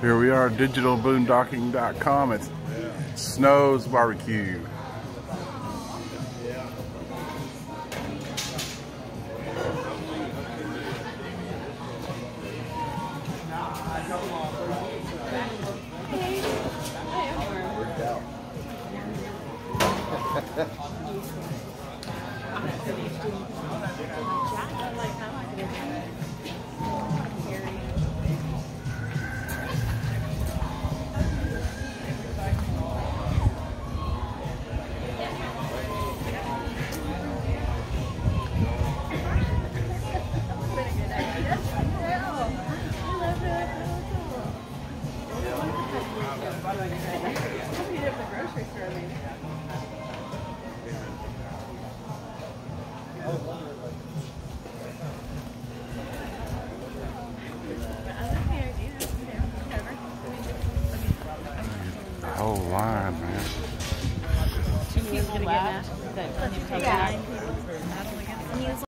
Here we are, digitalboondocking.com. It's Snow's Barbecue. The whole line, man. 2 people left.